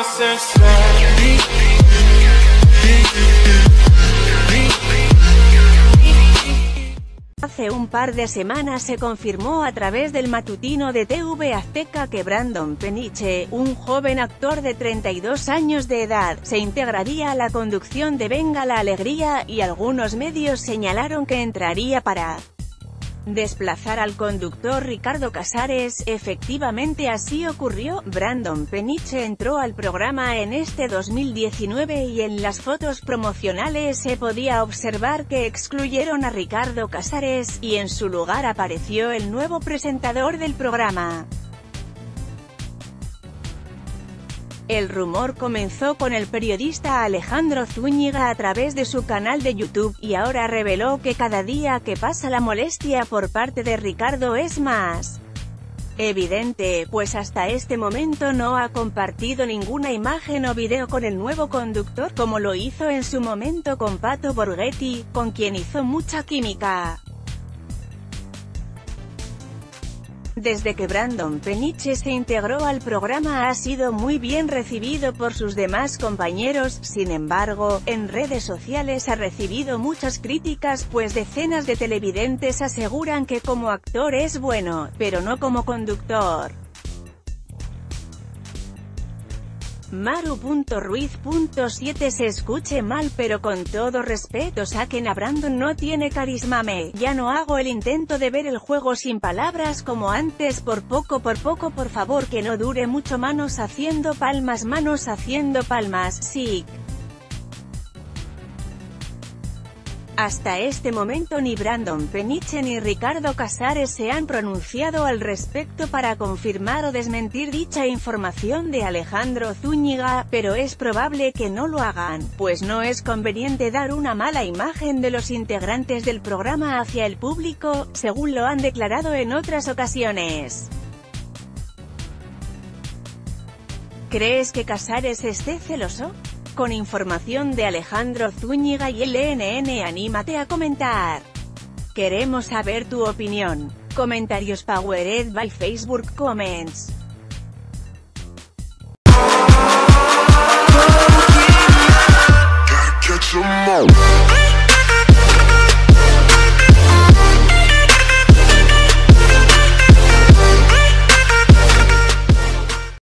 Hace un par de semanas se confirmó a través del matutino de TV Azteca que Brandon Peniche, un joven actor de 32 años de edad, se integraría a la conducción de Venga la Alegría, y algunos medios señalaron que entraría para desplazar al conductor Ricardo Casares. Efectivamente así ocurrió. Brandon Peniche entró al programa en este 2019 y en las fotos promocionales se podía observar que excluyeron a Ricardo Casares, y en su lugar apareció el nuevo presentador del programa. El rumor comenzó con el periodista Alejandro Zúñiga a través de su canal de YouTube, y ahora reveló que cada día que pasa la molestia por parte de Ricardo es más evidente, pues hasta este momento no ha compartido ninguna imagen o video con el nuevo conductor, como lo hizo en su momento con Pato Borghetti, con quien hizo mucha química. Desde que Brandon Peniche se integró al programa ha sido muy bien recibido por sus demás compañeros. Sin embargo, en redes sociales ha recibido muchas críticas, pues decenas de televidentes aseguran que como actor es bueno, pero no como conductor. Maru.ruiz.7 Se escuche mal, pero con todo respeto saquen a Brandon, no tiene carisma. Ya no hago el intento de ver el juego sin palabras como antes, por poco, por favor, que no dure mucho. Manos haciendo palmas, sí. Hasta este momento ni Brandon Peniche ni Ricardo Casares se han pronunciado al respecto para confirmar o desmentir dicha información de Alejandro Zúñiga, pero es probable que no lo hagan, pues no es conveniente dar una mala imagen de los integrantes del programa hacia el público, según lo han declarado en otras ocasiones. ¿Crees que Casares esté celoso? Con información de Alejandro Zúñiga y LNN, anímate a comentar. Queremos saber tu opinión. Comentarios powered by Facebook Comments.